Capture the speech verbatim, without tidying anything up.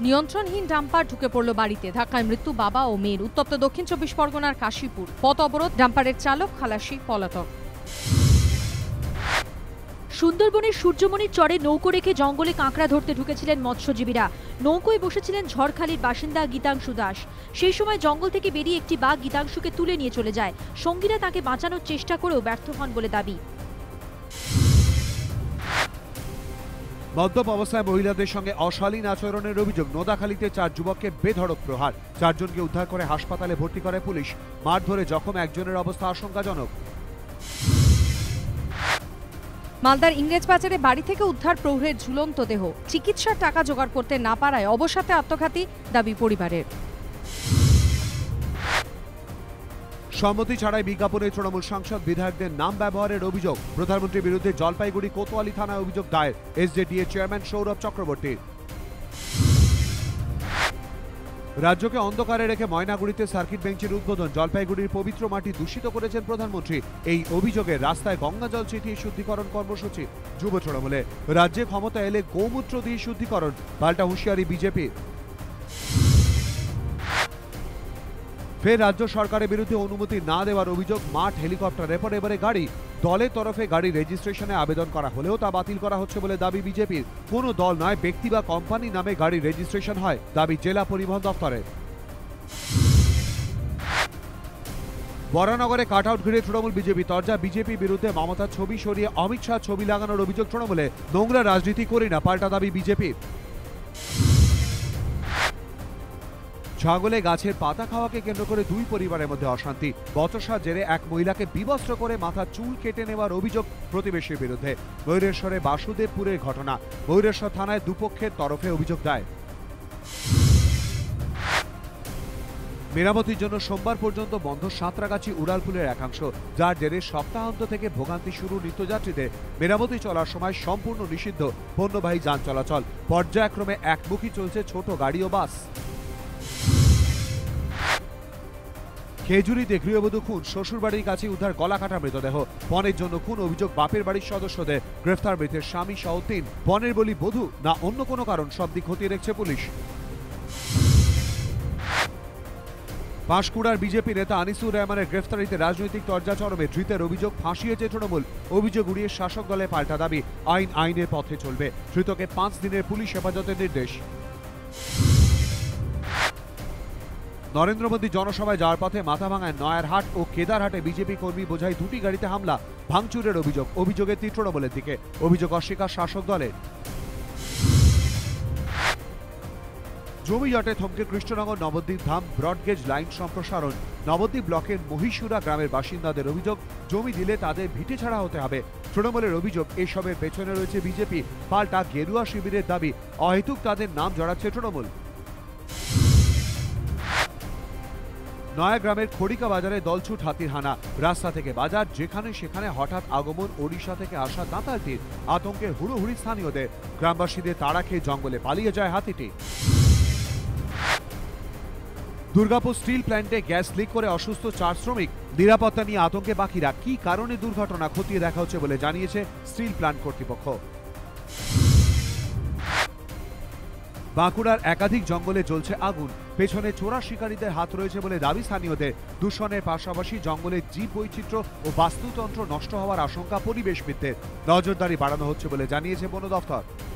নিয়ন্ত্রণহীন dumper ঢুকে পড়ল বাড়িতে, ধাক্কায় মৃত্যু বাবা ও মেয়ের। উত্তপ্ত দক্ষিণ চব্বিশ পরগনার কাশীপুর। পথ অবরোধ, ডাম্পারের চালক খালাসি পলাতক। সুন্দরবনের সূর্যমণির চরে নৌকো রেখে জঙ্গলে কাঁকড়া ধরতে ঢুকেছিলেন মৎস্যজীবীরা। নৌকোয় বসেছিলেন ঝড়খালির বাসিন্দা গীতাংশু দাস। সেই সময় জঙ্গল থেকে বেরিয়ে একটি বাঘ গীতাংশুকে তুলে নিয়ে চলে যায়। সঙ্গীরা তাকে বাঁচানোর চেষ্টা করেও ব্যর্থ হন বলে দাবি। মদ্যপ অবস্থায় মহিলাদের সঙ্গে অশালীন আচরণের অভিযোগ। নোদাখালীতে চার যুবককে বেধড়ক প্রহার, চারজনকে উদ্ধার করে হাসপাতালে ভর্তি করে পুলিশ। মারধরে জখম একজনের অবস্থা আশঙ্কাজনক। মালদার ইংরেজবাজারে বাড়ি থেকে উদ্ধার প্রৌঢ়ের ঝুলন্ত দেহ। চিকিৎসার টাকা জোগাড় করতে না পারায় অবসাদে আত্মঘাতী, দাবি পরিবারের। সম্মতি ছাড়াই বিজ্ঞাপনে তৃণমূল সাংসদ বিধায়কদের নাম ব্যবহারের অভিযোগ। প্রধানমন্ত্রীর বিরুদ্ধে জলপাইগুড়ি কোতোয়ালি থানায় অভিযোগ দায়ের এসজেডিএ চেয়ারম্যান সৌরভ চক্রবর্তীর। রাজ্যকে অন্ধকারে রেখে ময়নাগুড়িতে সার্কিট বেঞ্চের উদ্বোধন। জলপাইগুড়ির পবিত্র মাটি দূষিত করেছেন প্রধানমন্ত্রী। এই অভিযোগে রাস্তায় গঙ্গা জল ছিটিয়ে শুদ্ধিকরণ কর্মসূচি যুব তৃণমূলে। রাজ্যে ক্ষমতা এলে গোমূত্র দিয়ে শুদ্ধিকরণ, পাল্টা হুঁশিয়ারি বিজেপির। ফের রাজ্য সরকারের বিরুদ্ধে অনুমতি না দেওয়ার অভিযোগ। মাঠ, হেলিকপ্টারের পর এবারে গাড়ি। দলের তরফে গাড়ি রেজিস্ট্রেশনে আবেদন করা হলেও তা বাতিল করা হচ্ছে বলে দাবি বিজেপির। কোনো দল নয়, ব্যক্তি বা কোম্পানি নামে গাড়ি রেজিস্ট্রেশন হয়, দাবি জেলা পরিবহন দপ্তরের। বরানগরে কাট আউট ঘিরে তৃণমূল বিজেপি তরজা। বিজেপি বিরুদ্ধে মমতার ছবি সরিয়ে অমিত শাহ ছবি লাগানোর অভিযোগ তৃণমূলে। নোংরা রাজনীতি করি না, পাল্টা দাবি বিজেপির। ছাগলে গাছের পাতা খাওয়াকে কেন্দ্র করে দুই পরিবারের মধ্যে অশান্তি। বচসার জেরে এক মহিলাকে বিবস্ত্র করে মাথার চুল কেটে নেওয়ার অভিযোগ প্রতিবেশীর বিরুদ্ধে। ময়ূরেশ্বরে বাসুদেবপুরের ঘটনা। ময়ূরেশ্বর থানায় দুপক্ষের তরফে অভিযোগ দায়ের। মেরামতির জন্য সোমবার পর্যন্ত বন্ধ সাঁতরাগাছি উড়ালপুলের একাংশ, যার জেরে সপ্তাহান্ত থেকে ভোগান্তি শুরু নিত্যযাত্রীদের। মেরামতি চলার সময় সম্পূর্ণ নিষিদ্ধ পণ্যবাহী যান চলাচল। পর্যায়ক্রমে একমুখী চলছে ছোট গাড়ি ও বাস। খেজুরিতে গৃহবধূ খুন, শ্বশুরবাড়ির কাছে উদ্ধার গলা কাটা মৃতদেহ। পণের জন্য খুন, অভিযোগ বাপের বাড়ির সদস্যদের। গ্রেফতার মৃতের স্বামী সহ তিন। পণের বলি বধূ না অন্য কোনো কারণ, সব দিক খতিয়ে দেখছে পুলিশ। পাঁশকুড়ার বিজেপি নেতা আনিসুর রহমানের গ্রেফতারিতে রাজনৈতিক তরজা চরমে। ধৃতের অভিযোগ ফাঁসিয়েছে তৃণমূল। অভিযোগ উড়িয়ে শাসক দলে পাল্টা দাবি, আইন আইনের পথে চলবে। ধৃতকে পাঁচ দিনের পুলিশ হেফাজতের নির্দেশ। নরেন্দ্র মোদী জনসভায় যাওয়ার পথে মাথাভাঙায় নয়ারহাট ও কেদারহাটে বিজেপি কর্মী বোঝাই দুটি গাড়িতে হামলা, ভাঙচুরের অভিযোগ। অভিযোগের তীর তৃণমূলের দিকে, অভিযোগ অস্বীকার শাসক দলের। জমি জটে থমকে কৃষ্ণনগর নবদ্বীপ ধাম ব্রডগেজ লাইন সম্প্রসারণ। নবদ্বীপ ব্লকের মহিষুরা গ্রামের বাসিন্দাদের অভিযোগ, জমি দিলে তাদের ভিটে ছাড়া হতে হবে। তৃণমূলের অভিযোগ, এসবের পেছনে রয়েছে বিজেপি। পাল্টা গেরুয়া শিবিরের দাবি, অহেতুক তাদের নাম জড়াচ্ছে তৃণমূল। নয়াগ্রামের খড়িকা বাজারে দলছুট হাতির হানা। রাস্তা থেকে বাজার, যেখানে সেখানে হঠাৎ আগমন ওড়িশা থেকে আসা দাঁতালটির। আতঙ্কে হুড়োহুড়ি স্থানীয়দের। গ্রামবাসীদের তাড়া খেয়ে জঙ্গলে পালিয়ে যায় হাতিটি। দুর্গাপুর স্টিল প্ল্যান্টে গ্যাস লিক করে অসুস্থ চার শ্রমিক। নিরাপত্তা নিয়ে আতঙ্কে বাকিরা। কি কারণে দুর্ঘটনা খতিয়ে দেখা হচ্ছে বলে জানিয়েছে স্টিল প্ল্যান্ট কর্তৃপক্ষ। বাঁকুড়ার একাধিক জঙ্গলে জ্বলছে আগুন। পেছনে চোরা শিকারীদের হাত রয়েছে বলে দাবি স্থানীয়দের। দূষণের পাশাপাশি জঙ্গলের জীব বৈচিত্র্য ও বাস্তুতন্ত্র নষ্ট হওয়ার আশঙ্কা পরিবেশবিদদের। নজরদারি বাড়ানো হচ্ছে বলে জানিয়েছে বন দফতর।